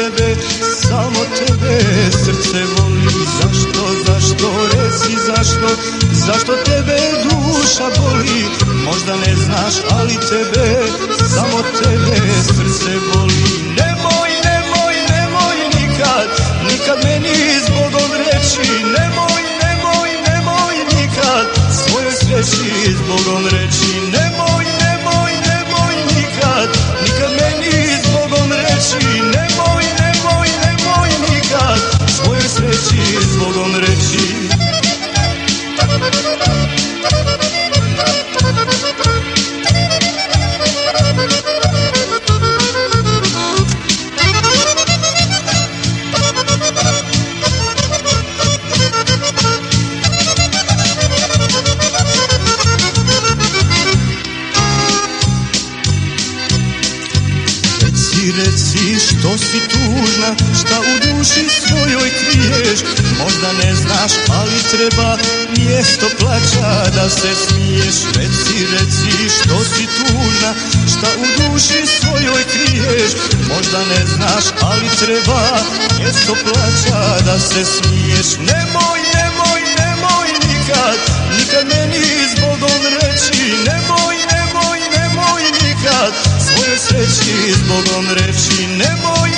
tebe, samo tebe srce voli. Zašto, reci zašto tebe duša boli? Možda ne znaš, ali tebe, samo tebe srce voli. Nemoj nikad meni zbogom reći, nemoj nikad svojoj sreći zbogom reći. Nemoj nikad meni zbogom reći, nemoj nikad svojoj sreći zbogom reći. Reci što si tužna, šta u duši svojoj kriješ. Možda ne znaš, ali treba mjesto plaća da se smiješ. Reci što si tužna, šta u duši svojoj kriješ. Možda ne znaš, ali treba mjesto plaća da se smiješ. Nemoj nikad meni zbogom reći, nemoj nikad svojoj sreći zbogom reći. Nemoj